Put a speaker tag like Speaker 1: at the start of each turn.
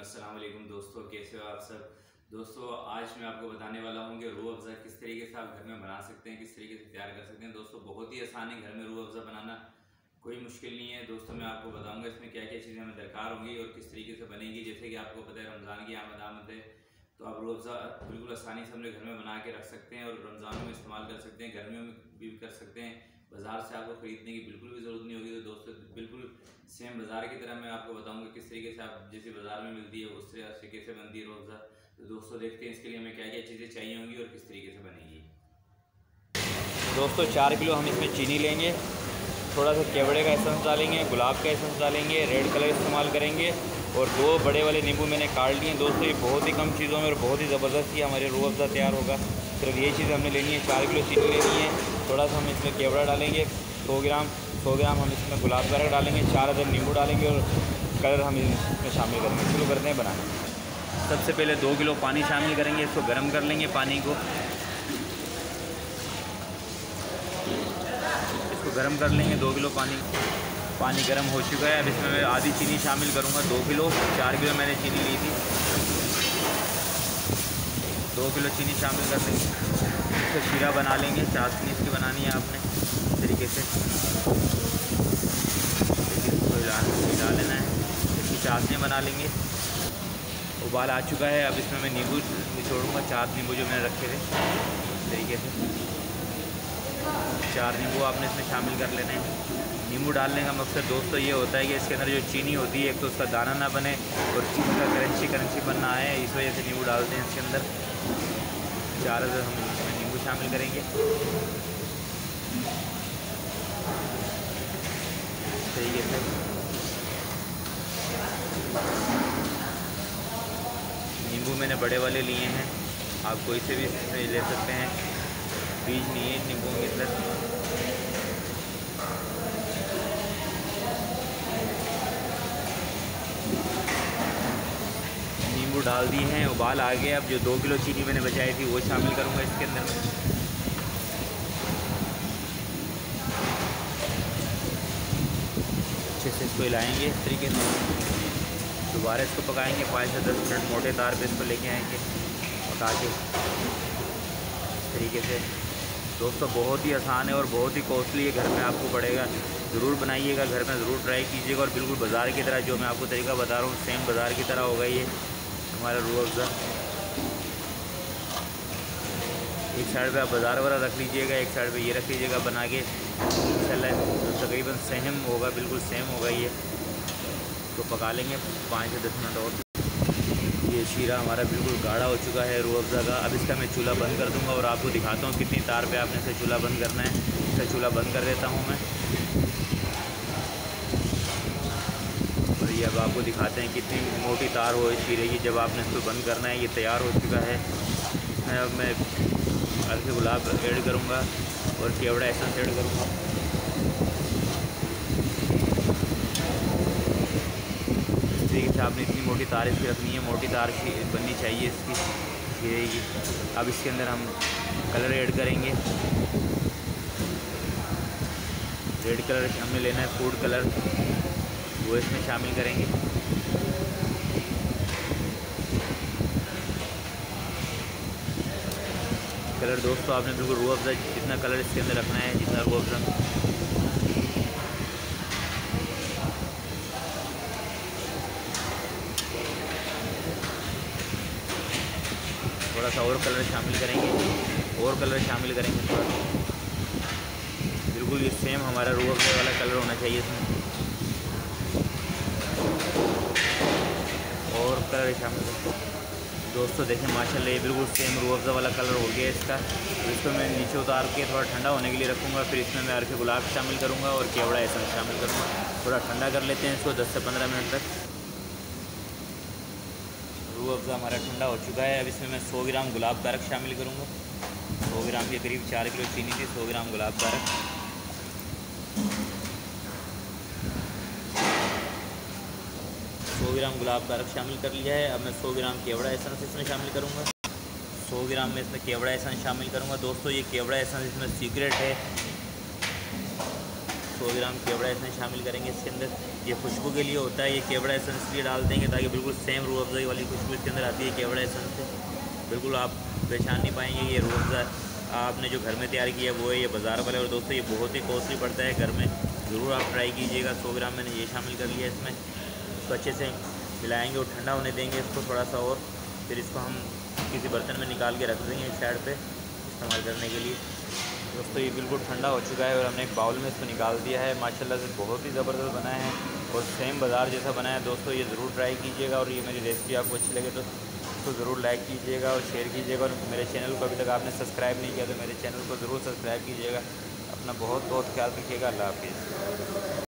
Speaker 1: अस्सलाम वालेकुम दोस्तों, कैसे हो आप सब। दोस्तों आज मैं आपको बताने वाला हूँ कि रूह अफ़ज़ा किस तरीके से आप घर में बना सकते हैं, किस तरीके से तैयार कर सकते हैं। दोस्तों बहुत ही आसान है घर में रूह अफ़ज़ा बनाना, कोई मुश्किल नहीं है। दोस्तों मैं आपको बताऊंगा इसमें क्या क्या चीज़ें हमें दरकार होंगी और किस तरीके से बनेगी। जैसे कि आपको पता है रमज़ान की आमद है, तो आप रूह अफ़ज़ा बिल्कुल आसानी से अपने घर में बना के रख सकते हैं और रमज़ान में इस्तेमाल कर सकते हैं, गर्मियों में भी कर सकते हैं। बाज़ार से आपको ख़रीदने की बिल्कुल भी ज़रूरत नहीं होगी। तो दोस्तों बिल्कुल सेम बाज़ार की तरह मैं आपको बताऊंगा किस तरीके से आप जैसे बाज़ार में मिलती है उस तरह से कैसे बनती है रूह अफ़ज़ा। तो दोस्तों देखते हैं इसके लिए हमें क्या क्या चीज़ें चाहिए होंगी और किस तरीके से बनेगी।
Speaker 2: दोस्तों 4 किलो हम इसमें चीनी लेंगे, थोड़ा सा केवड़े का एसेंस डालेंगे, गुलाब का एसेंस डालेंगे, रेड कलर इस्तेमाल करेंगे और 2 बड़े वाले नींबू मैंने काट लिए। दोस्तों ये बहुत ही कम चीज़ों में और बहुत ही ज़बरदस्त ही हमारे रूह अफ़ज़ा तैयार होगा। सिर्फ ये चीज़ हमने लेनी है। 4 किलो चीनी लेनी है, थोड़ा सा हम इसमें केवड़ा डालेंगे, 100 ग्राम हम इसमें गुलाब का रंग डालेंगे, 4 अदर नींबू डालेंगे और कलर हम इसमें शामिल करेंगे। शुरू करते हैं बनाना। सबसे पहले 2 किलो पानी शामिल करेंगे, इसको गर्म कर लेंगे। पानी को गर्म कर लेंगे। 2 किलो पानी गर्म हो चुका है। अब इसमें मैं आधी चीनी शामिल करूँगा। 2 किलो 4 किलो मैंने चीनी ली थी, 2 किलो चीनी शामिल कर लेंगे। इसको शीरा बना लेंगे, चाशनी इसकी बनानी है आपने इस तरीके से। इसको हिला लेना है, इसकी चाशनी बना लेंगे। उबाल आ चुका है। अब इसमें मैं नींबू निचोड़ूँगा, 4 नींबू जो मैंने रखे थे इस तरीके से। 4 नींबू आपने इसमें शामिल कर लेने हैं। नींबू डालने का मकसद दोस्तों ये होता है कि इसके अंदर जो चीनी होती है एक तो उसका दाना ना बने और चीनी का क्रंची बनना है, इस वजह से नींबू डालते हैं इसके अंदर। 4 हम इसमें नींबू शामिल करेंगे तरीके से। नींबू मैंने बड़े वाले लिए हैं, आप कोई से भी ले सकते हैं, बीज नहीं है नींबू के अंदर। नींबू डाल दिए हैं, उबाल आ गया। अब जो 2 किलो चीनी मैंने बचाई थी वो शामिल करूँगा इसके अंदर में। अच्छे से इसको हिलाएंगे इस तरीके से। दोबारा इसको पकाएंगे 5 से 10 मिनट। मोटे तार पे इसको लेके आएंगे पका के तरीके से। दोस्तों बहुत ही आसान है और बहुत ही कॉस्टली है, घर में आपको पड़ेगा। ज़रूर बनाइएगा, घर में ज़रूर ट्राई कीजिएगा। और बिल्कुल बाज़ार की तरह जो मैं आपको तरीका बता रहा हूँ सेम बाज़ार की तरह होगा ये हमारा रूह अफ़ज़ा। एक साइड पे आप बाज़ार वाला रख लीजिएगा, एक साइड पे ये रख लीजिएगा बना के। इंशाल्लाह तकरीबन सेम होगा, बिल्कुल सेम होगा ये। तो पका लेंगे 5 से 10 मिनट और। ये शीरा हमारा बिल्कुल गाढ़ा हो चुका है रूह अफ़ज़ा का। अब इसका मैं चूल्हा बंद कर दूंगा और आपको दिखाता हूँ कितनी तार पे आपने इसे चूल्हा बंद करना है। इसका चूल्हा बंद कर देता हूँ मैं और ये अब आपको दिखाते हैं कितनी मोटी तार हो शीरे की। जब आपने इसको बंद करना है, ये तैयार हो चुका है। इसमें अब मैं हल्के गुलाब ऐड करूँगा और केवड़ा एसेंस ऐड करूँगा। से आपने इतनी मोटी तार इसकी रखनी है, मोटी तार की बननी चाहिए इसकी शीरे की। अब इसके अंदर हम कलर ऐड करेंगे। रेड कलर हमें लेना है, फूड कलर, वो इसमें शामिल करेंगे। कलर दोस्तों आपने बिल्कुल रूह अफ़ज़ा जितना कलर इसके अंदर रखना है, जितना रूह अफ़ज़ा। थोड़ा सा और कलर शामिल करेंगे, और कलर शामिल करेंगे थोड़ा सा। बिल्कुल ये सेम हमारा रूह अफ़ज़ा वाला कलर होना चाहिए इसमें। और कलर शामिल करेंगे। दोस्तों देखें माशाल्लाह ये बिल्कुल सेम रूह अफ़ज़ा वाला कलर हो गया इसका। इसको मैं नीचे उतार के थोड़ा ठंडा होने के लिए रखूँगा। फिर इसमें मैं अर्के गुलाब शामिल करूँगा और केवड़ा एसेंस शामिल करूँगा। थोड़ा ठंडा कर लेते हैं इसको 10 से 15 मिनट तक। रूह अफ़ज़ा हमारा ठंडा हो चुका है। अब इसमें मैं 100 ग्राम गुलाब का रख शामिल करूँगा। 100 ग्राम के करीब, 4 किलो चीनी थी, 100 ग्राम गुलाब का रख। 100 ग्राम गुलाब का रख शामिल कर लिया है। अब मैं 100 ग्राम केवड़ा एसेंस इसमें शामिल करूँगा। 100 ग्राम में इसमें केवड़ा एसेंस शामिल करूँगा। दोस्तों ये केवड़ा एसेंस इसमें सीक्रेट है, 100 ग्राम केवड़ा एसेंस शामिल करेंगे इसके अंदर। ये खुशबू के लिए होता है, ये केवड़ा एसेंस इसलिए डाल देंगे ताकि बिल्कुल सेम रूह अफ़ज़ा वाली खुशबू इसके अंदर आती है केवड़ा एसेंस से। बिल्कुल आप पहचान नहीं पाएंगे ये रूह अफ़ज़ा आपने जो घर में तैयार किया वो है, ये बाज़ार वाला। और दोस्तों ये बहुत ही कॉस्टली पड़ता है, घर में ज़रूर आप ट्राई कीजिएगा। 100 ग्राम मैंने ये शामिल कर लिया इसमें। इसको अच्छे से मिलाएंगे और ठंडा होने देंगे इसको थोड़ा सा, और फिर इसको हम किसी बर्तन में निकाल के रख देंगे एक साइड पे इस्तेमाल करने के लिए। दोस्तों ये बिल्कुल ठंडा हो चुका है और हमने एक बाउल में इसको निकाल दिया है। माशाल्लाह से बहुत ही ज़बरदस्त बना है और सेम बाज़ार जैसा बना है। दोस्तों ये ज़रूर ट्राई कीजिएगा और ये मेरी रेसिपी आपको अच्छी लगे तो इसको ज़रूर लाइक कीजिएगा और शेयर कीजिएगा। और मेरे चैनल को अभी तक आपने सब्सक्राइब नहीं किया तो मेरे चैनल को ज़रूर सब्सक्राइब कीजिएगा। अपना बहुत बहुत ख्याल रखिएगा। अल्लाह हाफिज़।